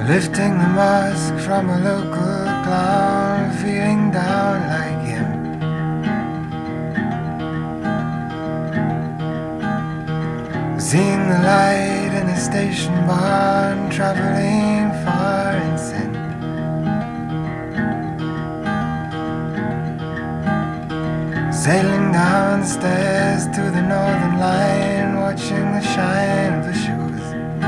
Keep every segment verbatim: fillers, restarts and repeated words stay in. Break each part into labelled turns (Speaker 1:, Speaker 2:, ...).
Speaker 1: Lifting the mask from a local clown, feeling down like him. Seeing the light in a station barn, traveling far in sin. Sailing down the stairs to the northern line, watching the shine of the shoes.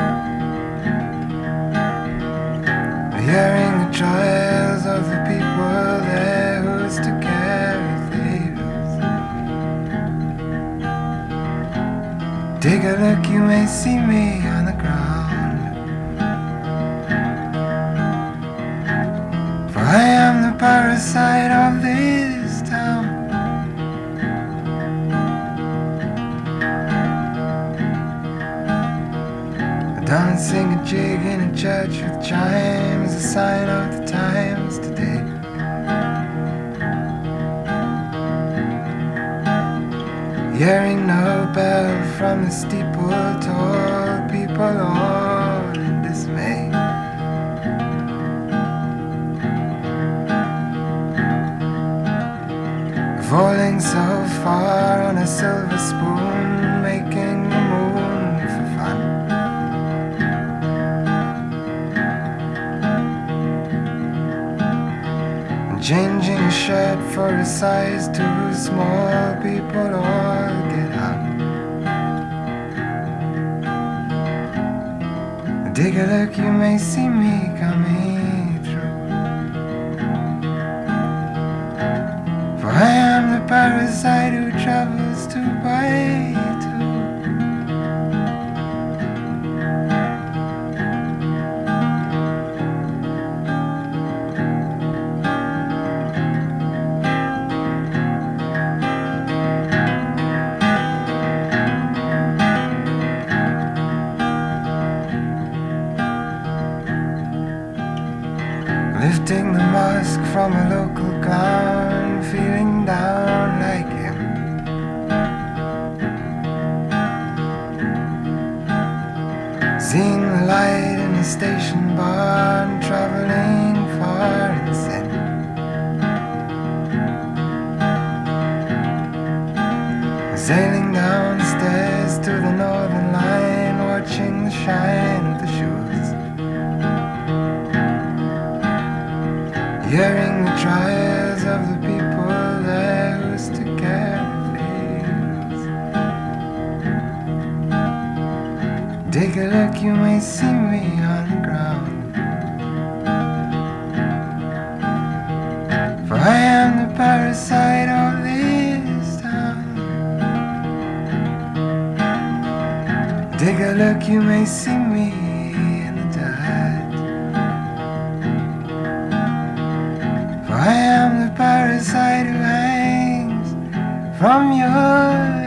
Speaker 1: Hearing the trials of the people there who's to care if they lose. Take a look, you may see me on the ground, for I am the parasite of this town. Dancing a jig in a church with chimes, a sign of the times today. Hearing no bell from the steeple, told people all in dismay. Falling so far on a silver spoon, making the moon for fun. Changing a shirt for a size too small, people all get up. Take a look, you may see me coming through, for I am the parasite who travels to bite too. Lifting the mask from a local clown, feeling down like him. Seeing the light in the station barn, traveling far in sin. Sailing downstairs to the northern line, watching the shine of the shoes. Hearing the trials of the people there who's to care if they lose. Take a look, you may see me on the ground, for I am the parasite of this town. Take a look, you may see me in the dirt, for I am the parasite who hangs from your